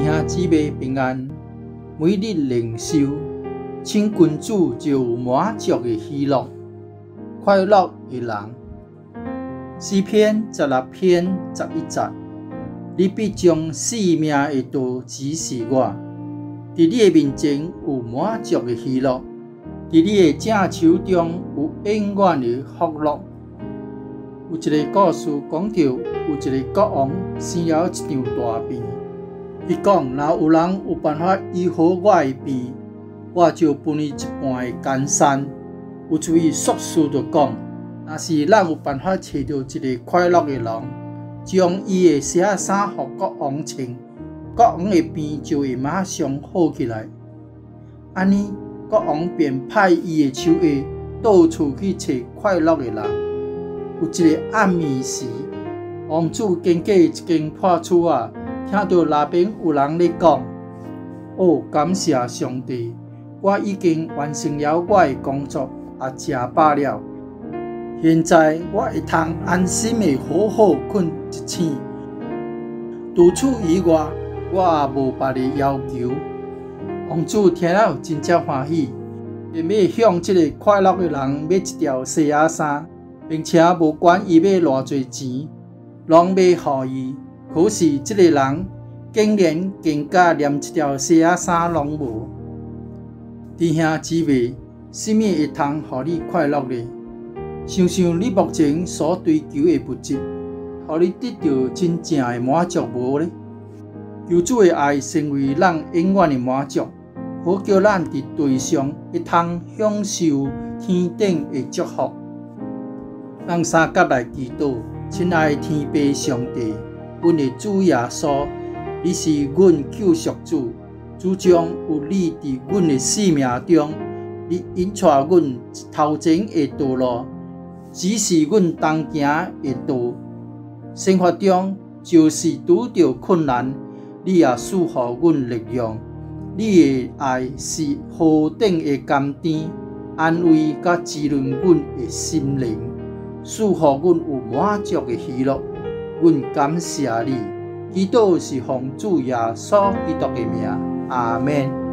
兄姊妹平安，每日灵修，请君主就有满足的喜乐，快乐的人。诗篇16篇11节，你必将生命的道指示我，在你的面前有满足的喜乐，在你的正手中有永远的福乐。有一个故事讲到，有一个国王生了一场大病。伊讲，若有人有办法医好我的病，我就分伊一半的江山。有一位术士就讲，若是咱有办法找到一个快乐的人，将伊的鞋衫予国王穿，国王的病就会马上好起来。安尼，国王便派伊的手下到处去找快乐的人。有一个暗暝时，王子经过一间破厝仔，听到那边有人咧讲：“哦，感谢上帝，我已经完成了我的工作，也吃饱了。现在我会通安心的好好困一醒。除此以外，我也无别的要求。”王子听了真正欢喜，便要向这个快乐的人买一条西仔衫，并且无管伊要偌济钱，拢买予伊。可是这个人竟然更加连一条西仔衫拢无。弟兄姊妹，什么会通予你快乐呢？想想你目前所追求的物质，予你得到真正的满足无呢？求主的爱成为咱永远的满足，好叫咱伫地上会通享受天顶的祝福。咱三甲来祈祷，亲爱的天父上帝，阮的主耶稣，你是阮救赎主，主将有你伫阮的生命中，你引带阮头前的道路，指示阮当行的道。生活中就是拄着困难，你也赐予阮力量。你的爱是何等的甘甜，安慰甲滋润阮的心灵，赐予阮有满足的喜乐。阮感谢你，祈祷是奉主耶稣基督的名，阿们。